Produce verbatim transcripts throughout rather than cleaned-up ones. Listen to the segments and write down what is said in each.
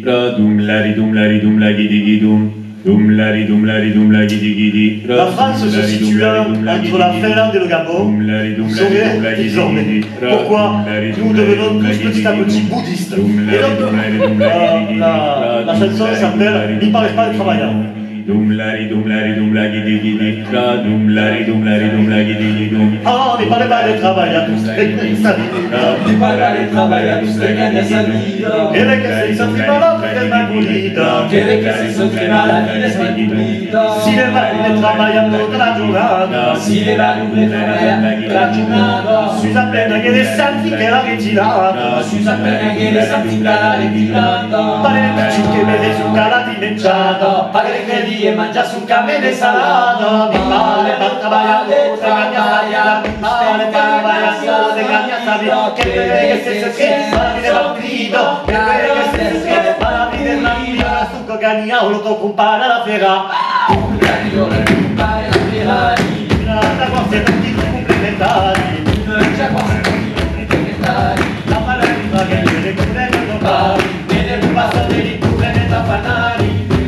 ra dum lari dum lari dum la gidi gidum. Dum lari dum lari dum la gidi gidi. La France se situe là entre la Finlande et le Gabon. Vous saurez désormais pourquoi nous devenons tous petit à petit bouddhistes. Et donc, euh, la, la chanson s'appelle « N'y parlez pas des travailleurs ». Dum lari dum lari dum la gidi gidi ra dum lari dum lari dum la gidi gidum. Ah, ne parlez pas des travailleurs, tous les gagnent sa vie. Ne parlez pas des travailleurs, tous les gagnent sa vie. Che le che si sono malati del magulita. Che le che si sono malati del magulita. Si le varie travagliano tutta la giornata. Si le varie travagliano tutta la giornata. Si sa appena che le santi che la ritirata. Si sa appena che le santi che la ritirata. Pare che che vede su calati menciata. Pare che e mangia su camene salato, mi pare per travagliare, travagliare, mi pare per travagliare, travagliare, che vede che se che para vide bambino, che vede che se che para vide bambino, succo gagnao lo to compare la fera. Gagnao lo compare la fera. La cosa è tutti complementari. La cosa è tutti complementari. La malattia che viene complementano pari, viene un passo dei complementari fanali.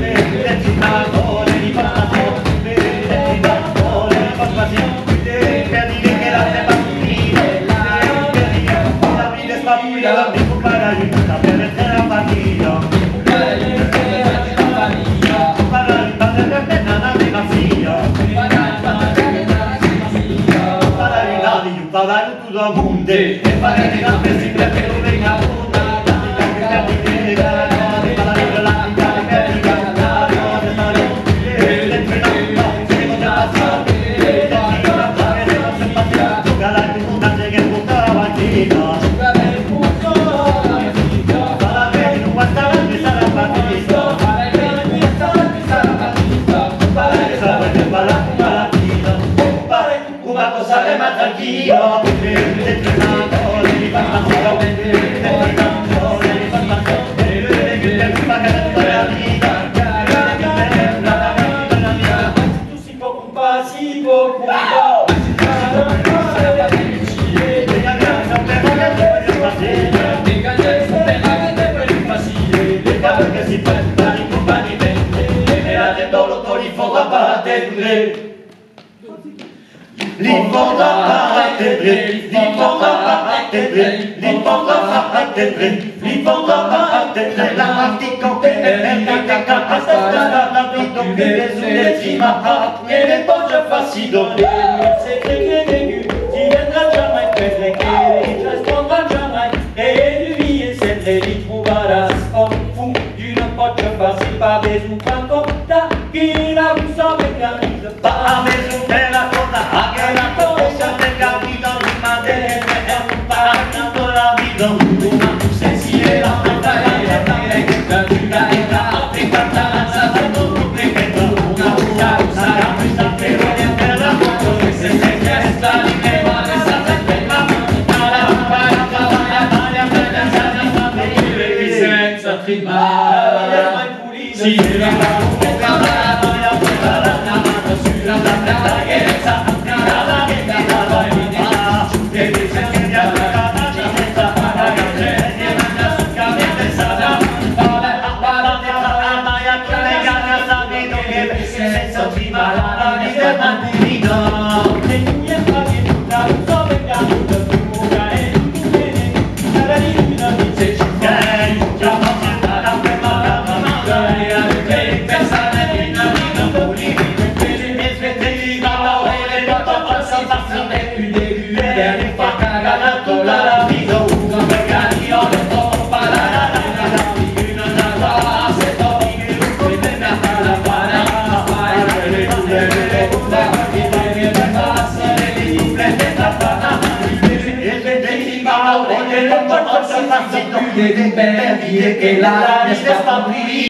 Parlare tutto a monte e fare di una persona che non venga a monta, tranquillo, perché te nato, devi farlo, devi farlo, devi farlo, devi farlo la vita, tu si può occupare, si può occupare, si può stare in compagnia, e la del dolore li fa battere. L'important à t'aider, l'important à t'aider, l'important à t'aider, l'important à t'aider, la partie complète, la caca, la stella, la vita, le sulle e le pogge facido. Se crede che ti vedrà jamais, crede che ti risponderà jamais, e lui e se te li troveras en fou d'une pogge facile, pas besoin d'un compta, qui la vous sauve camise, pas besoin de la compta. Si che la